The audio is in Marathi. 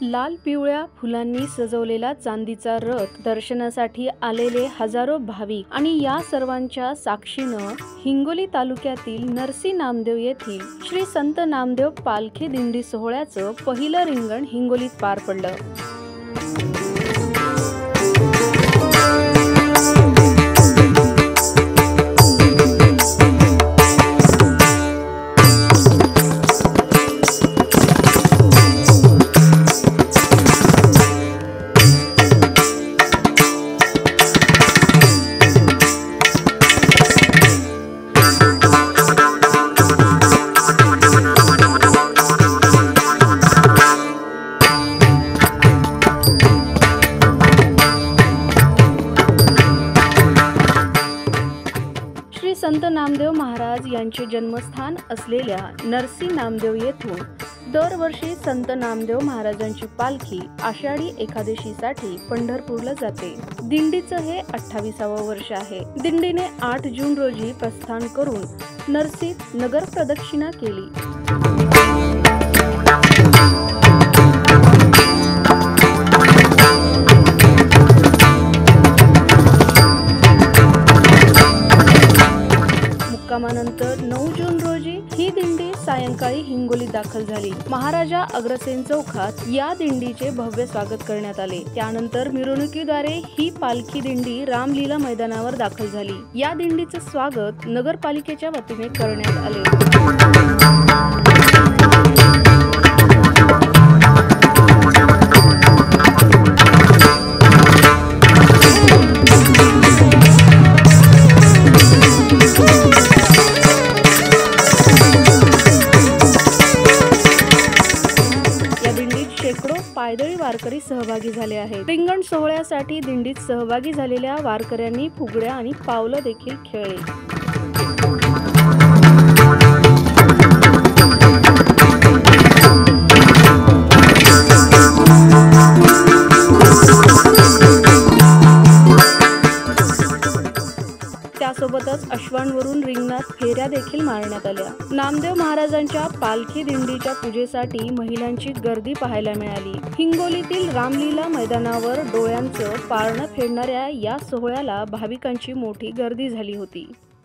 लाल पिवळ्या फुलांनी सजवलेला चांदीचा रथ दर्शनासाठी आलेले हजारो भाविक आणि या सर्वांच्या साक्षीनं हिंगोली तालुक्यातील नरसी नामदेव येथील श्री संत नामदेव पालखी दिंडी सोहळ्याचं पहिलं रिंगण हिंगोलीत पार पडलं। श्री संत नामदेव महाराज यांचे जन्मस्थान असलेल्या नरसी नामदेव येथून दरवर्षी संत नामदेव महाराजांची पालखी आषाढी एकादशीसाठी पंढरपूरला जाते। दिंडीचं हे 28वे वर्ष आहे। दिंडीने 8 जून रोजी प्रस्थान करून नरसीत नगर प्रदक्षिणा केली। मुक्कामानंतर 9 जून रोजी ही दिंडी सायंकाळी हिंगोलीत दाखल झाली। महाराजा अग्रसेन चौकात या दिंडीचे भव्य स्वागत करण्यात आले। त्यानंतर मिरवणुकीद्वारे ही पालखी दिंडी रामलीला मैदानावर दाखल झाली। या दिंडीचे स्वागत नगरपालिकेच्या वतीने करण्यात आले। शेकडो पायदळी वारकरी सहभागी झाले आहेत। रिंगण सोहळ्यासाठी दिंडीत सहभागी झालेल्या वारकऱ्यांनी फुगड्या आणि पावलं देखील खेळली। त्यासोबतच अश्वांवरून रिंगणात फेऱ्या देखील मारण्यात आल्या। नामदेव महाराजांच्या पालखी दिंडीच्या पूजेसाठी महिलांची गर्दी पाहायला मिळाली। हिंगोलीतील रामलीला मैदानावर डोळ्यांचं पारणं फेडणाऱ्या या सोहळ्याला भाविकांची मोठी गर्दी झाली होती।